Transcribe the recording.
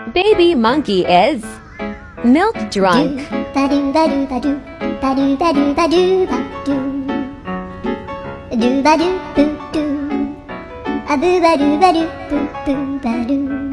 Baby monkey is milk drunk. Do-ba-do-ba-do, ba-do-ba-do-ba-do-ba-do. Do-ba-do-boo-doo, a boo-ba-do-ba-do, boo-boo-ba-do.